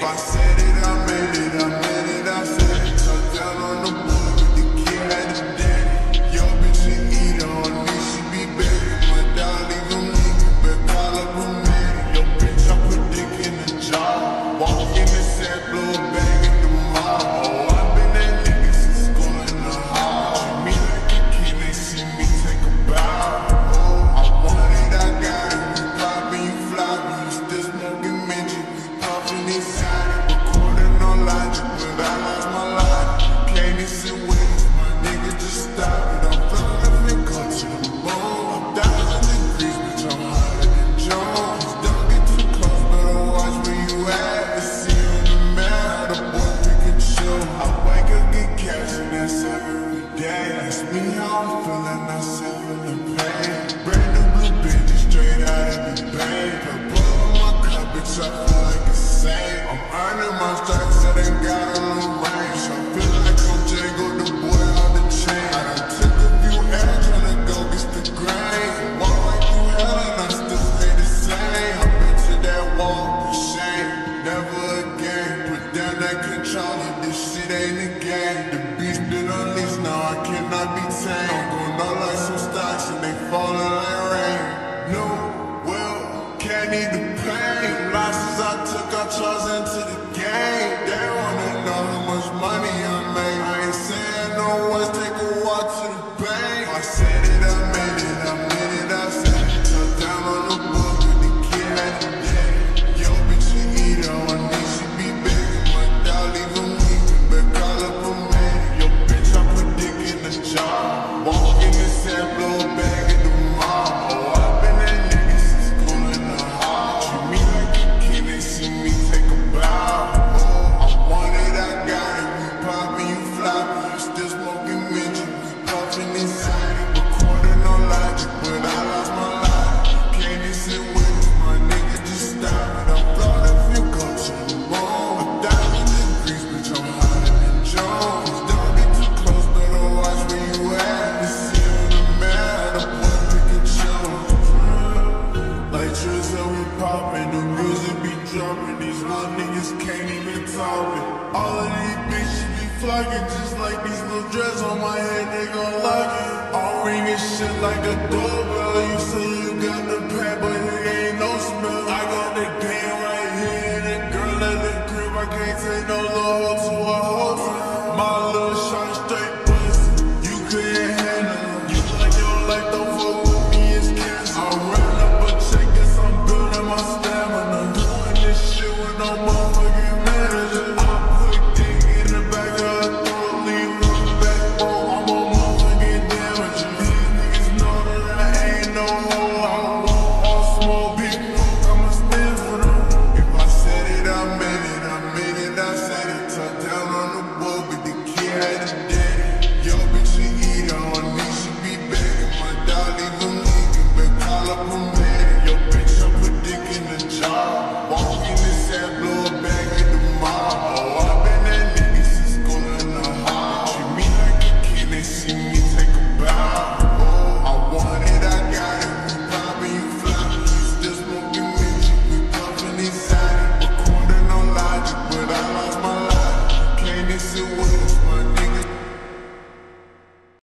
I said it, I made it, I meant it, I said it. Touch down on the boy with the kid had the daddy. Yo, bitch, she eat on me, she be begging. My dog leave him leaving, but call up a man. Yo, bitch, I put dick in the jar. Walk in the set, blow a bag at the mall. Oh, I been that nigga since school in the hall. Treat me like a king, they see me take a bow. Oh, I want it, I got it. We poppin', you floppin', you still smoking midget. We puffin' inside it, recording on Logic, but I lost my logic. Can't even sit with it, my nigga just stop it. I'm flowing and cut to the bone. 1,000 degrees, bitch, I'm hotter than Jones. Don't get too close, better watch where you at. See you in the mail, the boy Pikachu. I wake up, get cash, and that's every day. Ask me how I'm feeling, I said feeling pain. Brand new blue bitch, straight out of the bank. Purple on my cup, bitch, I feel like a saint. I'm earning my stripes, I done got a little range. I feel like I'm Django, the boy on the chain. I done took a few L's, tryna go get the grain. Walk right through hell and I still stay the same. I've been to that wall for shame. Never again, put down that controller, this shit ain't a game. The beast been unleashed, now I cannot be tamed. I'm going out like some stocks and they falling like rain. No, well, can't eat the pain. Losses I took, I chose into the game. They wanna know how much money I made. I ain't saying no words, take a walk to the bank. I said it, I made it, I meant it, I said it. Touch down on the book with the kid had the daddy. Yo, bitch, she eat on me, she be begging. My dog leave him leaving, but call up a man. Yo, bitch, I put dick in the jar. Walk in the set, blow a bag at the mall. Oh, I been that nigga since school in the hall. Treat me like a king, they see me take a bow. Oh, I want it, I got it. We poppin', you floppin', you still smoking midget. We puffin' inside it, recording on Logic, but I lost my logic. Can't even sit with it, my nigga just stop it. I'm floating, feel go to the bone. 1,000 degrees, bitch, I'm hotter than Jones. Don't get too close, better watch where you at. See you in the mail, the boy Pikachu. Like Trizzo, we poppin', the music be droppin'. These little niggas can't even talk it. All of these bitches be flocking, just like these little dreads on my head, they gon' lock it. I'm ringing shit like a doorbell, you